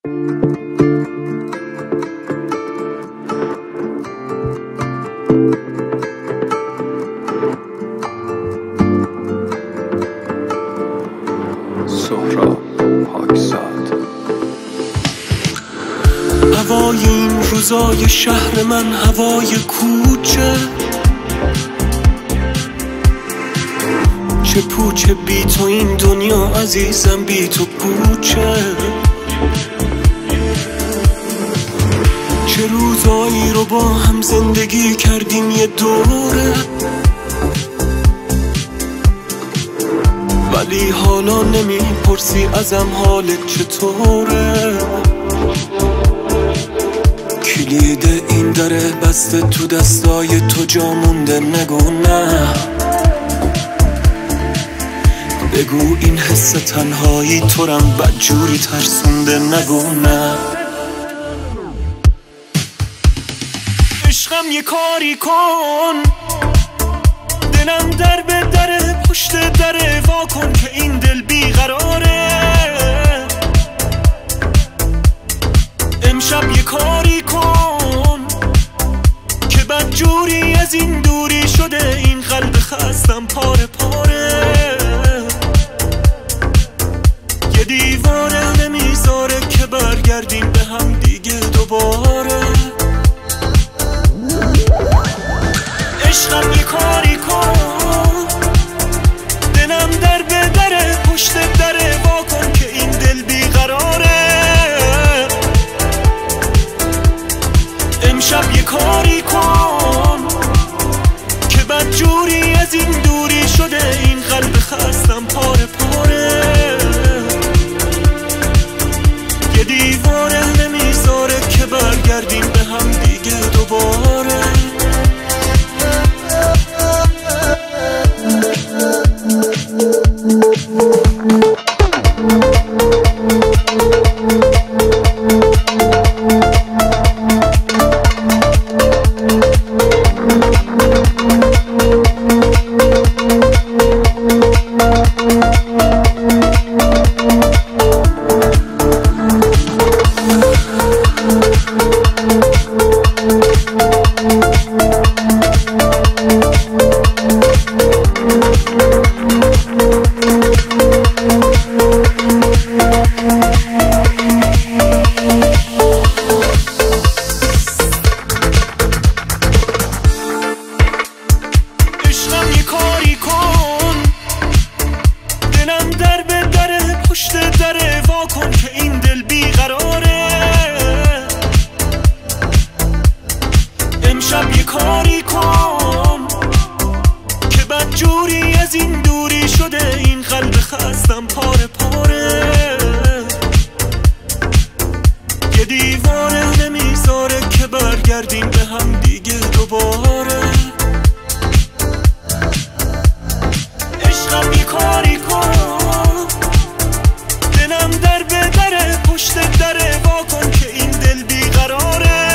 سهراب پاکزاد. هوای این روزای شهر من، هوای کوچه، چه پوچه بی تو این دنیا عزیزم، بی تو پوچه. چه روزایی رو با هم زندگی کردیم یه دوره، ولی حالا نمیپرسی ازم حالت چطوره. کلید این دره بسته تو دستای تو، جا مونده نگو نه. بگو این حس تنهایی تو رم بدجوری ترسونده، نگو نه. عشقم یه کاری کن، دلم در به دره، پشت دره وا کن که این دل بیقراره. امشب یه کاری کن که بدجوری از این دوری شده، این قلب خستم پاره پاره. یه دیواره نمیذاره که برگردیم به هم دیگه دوباره. عشقم یه کاری کن، دلم در به دره، پشت دره وا کن که این دل بیقراره. امشب یه کاری کن که بدجوری از این دوری شده، این قلب خستم پاره پاره. یه دیواره نمیذاره که برگردیم به هم دیگه دوباره. کن که این دل بیقراره. امشب یه کاری کن که بدجوری از این دوری شده، این قلب خستم پاره پاره. یه دیواره نمیذاره که برگردیم به هم دیگه دوباره. عشقم یه کاری کن، دلم در به دره، پشت دره وا کن که این دل بیقراره.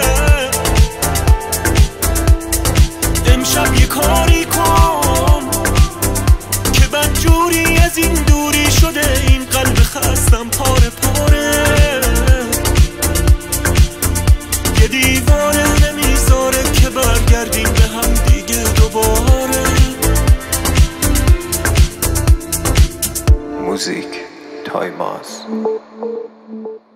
امشب یه کاری کن که بدجوری از این دوری شده، این قلب خستم پاره پاره. یه دیواره نمیذاره که برگردیم به هم دیگه دوباره. موزیک تایماز.